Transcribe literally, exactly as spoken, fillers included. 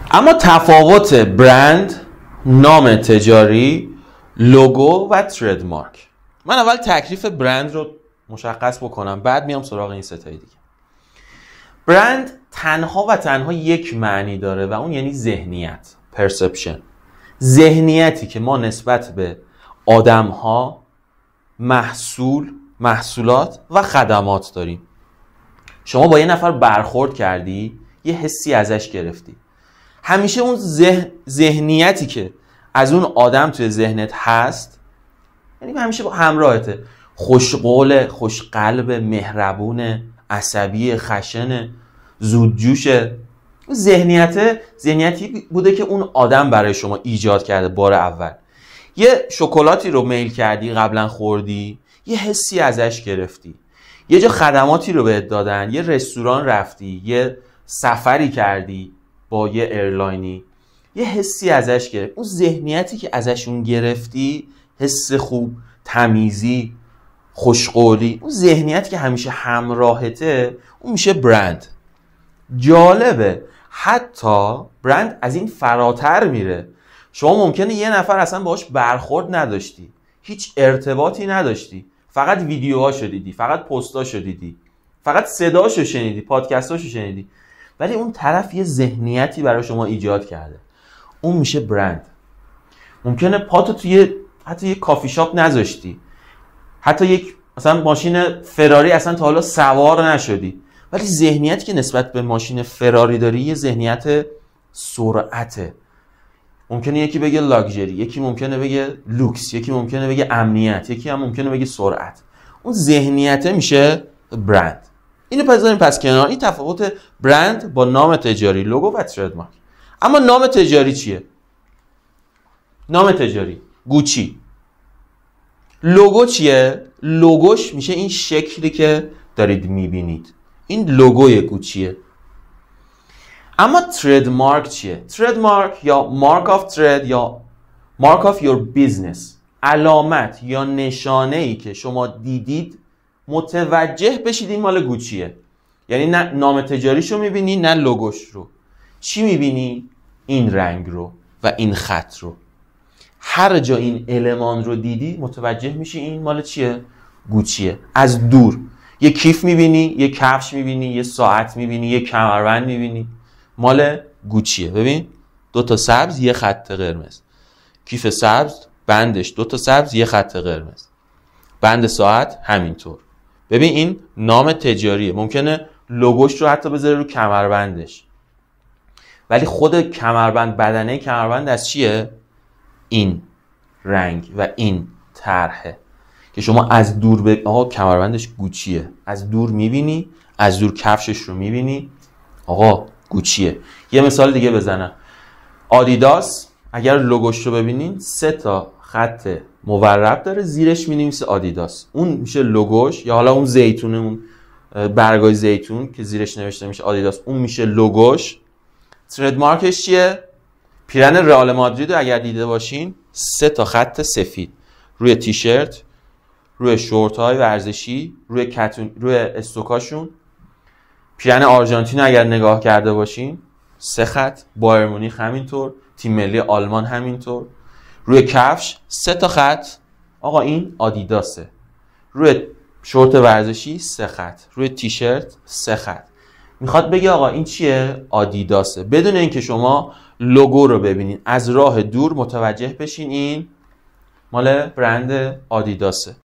اما تفاوت برند، نام تجاری، لوگو و تریدمارک. من اول تکلیف برند رو مشخص بکنم، بعد میام سراغ این ستای دیگه. برند تنها و تنها یک معنی داره و اون یعنی ذهنیت، پرسپشن. ذهنیتی که ما نسبت به آدم‌ها، محصول، محصولات و خدمات داریم. شما با یه نفر برخورد کردی، یه حسی ازش گرفتی. همیشه اون ذهن، ذهنیتی که از اون آدم توی ذهنت هست، یعنی همیشه با همراهته. خوشقوله، خوشقلب، مهربونه، عصبی، خشنه، زودجوشه. ذهنیت ذهنیتی بوده که اون آدم برای شما ایجاد کرده. بار اول یه شکلاتی رو میل کردی، قبلا خوردی، یه حسی ازش گرفتی. یه جا خدماتی رو بهت دادن، یه رستوران رفتی، یه سفری کردی با یه ایرلاینی، یه حسی ازش گرفت. اون ذهنیتی که ازشون گرفتی، حس خوب، تمیزی، خوشقولی، اون ذهنیتی که همیشه همراهته، اون میشه برند. جالبه حتی برند از این فراتر میره. شما ممکنه یه نفر اصلا باهاش برخورد نداشتی، هیچ ارتباطی نداشتی، فقط ویدیوهاشو دیدی، فقط پستاشو دیدی، فقط صداشو شنیدی، پادکستاشو شنیدی، ولی اون طرف یه ذهنیتی برای شما ایجاد کرده. اون میشه برند. ممکنه پاتو توی حتی یه کافی شاپ نذاشتی، حتی یک مثلا ماشین فراری اصلا تا حالا سوار نشدی، ولی ذهنیتی که نسبت به ماشین فراری داری یه ذهنیت سرعته. ممکنه یکی بگه لاکچری، یکی ممکنه بگه لوکس، یکی ممکنه بگه امنیت، یکی هم ممکنه بگه سرعت. اون ذهنیته میشه برند. اینو بذاریم پس کنار. این تفاوت برند با نام تجاری، لوگو و تریدمارک. اما نام تجاری چیه؟ نام تجاری گوچی. لوگو چیه؟ لوگوش میشه این شکلی که دارید میبینید. این لوگوی گوچیه. اما تریدمارک چیه؟ تریدمارک یا مارک آف ترید یا مارک آف یور بیزنس، علامت یا نشانه ای که شما دیدید متوجه بشید این مال گوچیه. یعنی نه نام تجاریشو میبینی نه لوگوش رو. چی میبینی؟ این رنگ رو و این خط رو. هر جا این المان رو دیدی متوجه میشی این مال چیه؟ گوچیه. از دور یه کیف میبینی، یه کفش میبینی، یه ساعت میبینی، یه کمربند میبینی، مال گوچیه. ببین دو تا سبز، یه خط قرمز. کیف سبز، بندش دو تا سبز، یه خط قرمز. بند ساعت همینطور. ببین این نام تجاریه. ممکنه لوگوش رو حتی بذاره رو کمربندش، ولی خود کمربند، بدنه کمربند از چیه؟ این رنگ و این طرحه که شما از دور به آقا کمربندش گوچیه، از دور میبینی، از دور کفشش رو میبینی، آقا گوچیه. یه مثال دیگه بزنم. آدیداس اگر لوگوش رو ببینین سه تا خط مورب داره، زیرش می‌نویسه آدیداس. اون میشه لوگوش، یا حالا اون زیتونه، اون برگای زیتون که زیرش نوشته میشه آدیداس، اون میشه لوگوش. تریدمارکش چیه؟ پیرن رئال مادرید رو اگر دیده باشین سه تا خط سفید روی تیشرت، روی شورت‌های ورزشی، روی کتون، روی استوکاشون. پیرن آرژانتین اگر نگاه کرده باشین سه خط، بایر مونیخ همینطور، تیم ملی آلمان همینطور. روی کفش سه تا خط، آقا این آدیداسه. روی شورت ورزشی سه خط، روی تیشرت سه خط. میخواد بگه آقا این چیه؟ آدیداسه. بدون اینکه شما لوگو رو ببینین، از راه دور متوجه بشین این مال برند آدیداسه.